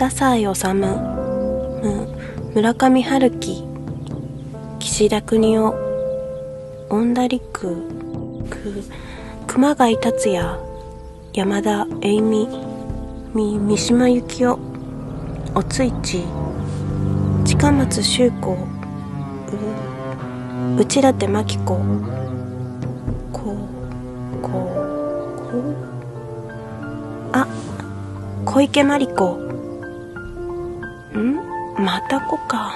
笠井治、村上春樹、岸田國士、恩田陸、熊谷達也、山田栄美、三島由紀夫、おついち、近松秀子、内館真紀子、小池真理子。また子か。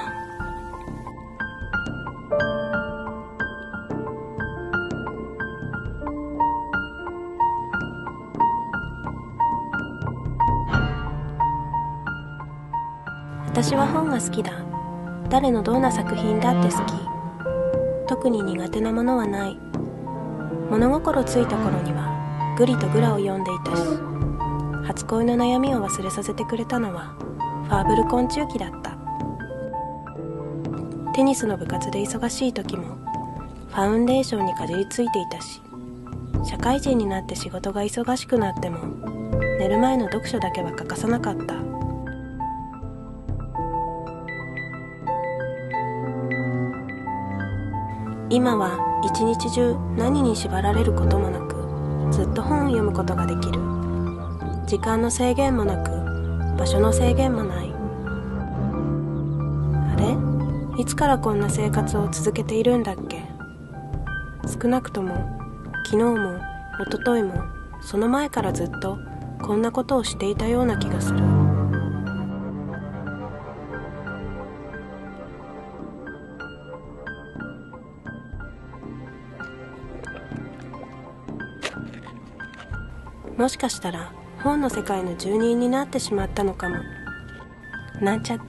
私は本が好きだ。誰のどんな作品だって好き。特に苦手なものはない。物心ついた頃にはグリとグラを読んでいたし、初恋の悩みを忘れさせてくれたのはファーブル昆虫記だった。テニスの部活で忙しい時もファウンデーションにかじりついていたし、社会人になって仕事が忙しくなっても寝る前の読書だけは欠かさなかった。今は一日中何に縛られることもなく、ずっと本を読むことができる。時間の制限もなく、場所の制限もない。あれ？いつからこんな生活を続けているんだっけ？少なくとも昨日も一昨日もその前からずっとこんなことをしていたような気がする。もしかしたら本の世界の住人になってしまったのかも。なんちゃって。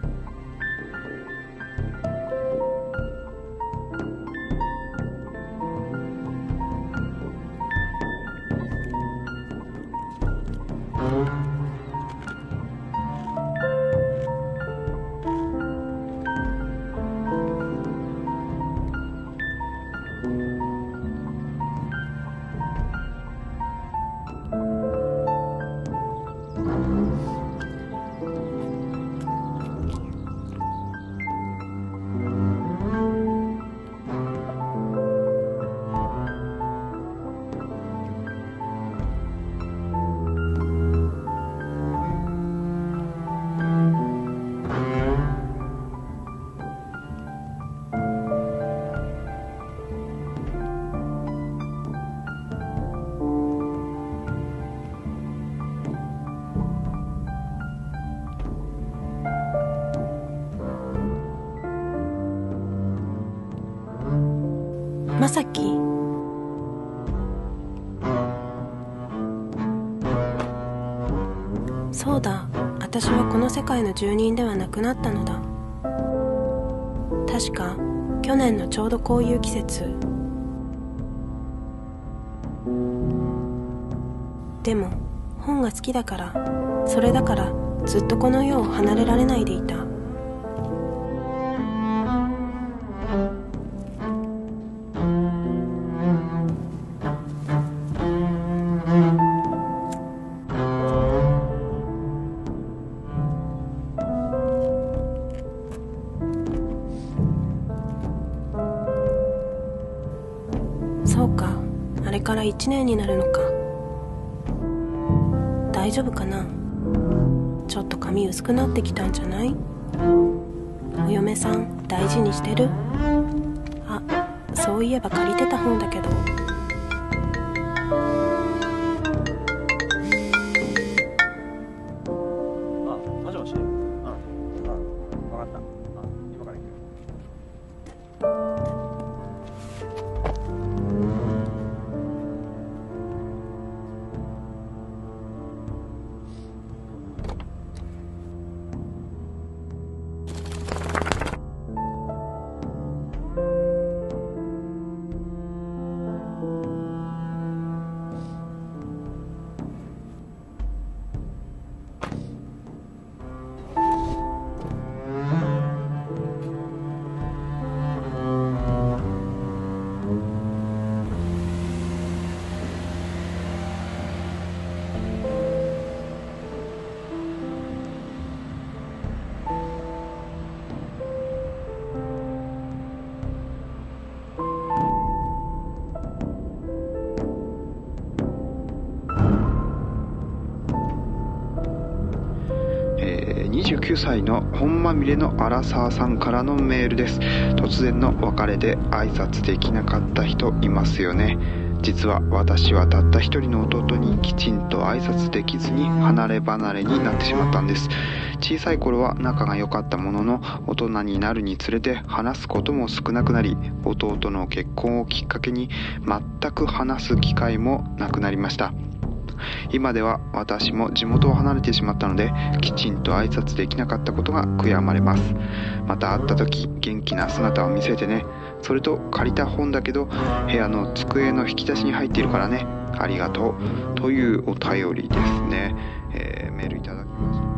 まさき？そうだ、私はこの世界の住人ではなくなったのだ。確か去年のちょうどこういう季節。でも本が好きだから、それだからずっとこの世を離れられないでいた。そうか、あれから1年になるのか。大丈夫かな。ちょっと髪薄くなってきたんじゃない？お嫁さん大事にしてる？あ、そういえば借りてた本だけど。 もしもし。分かった。今から行く。 29歳の本まみれのアラサーさんからのメールです。突然の別れで挨拶できなかった人いますよね。実は私はたった一人の弟にきちんと挨拶できずに離れ離れになってしまったんです。小さい頃は仲が良かったものの、大人になるにつれて話すことも少なくなり、弟の結婚をきっかけに全く話す機会もなくなりました。今では私も地元を離れてしまったので、きちんと挨拶できなかったことが悔やまれます。また会った時元気な姿を見せてね。それと借りた本だけど部屋の机の引き出しに入っているからね。ありがとう、というお便りですね。メールいただきました。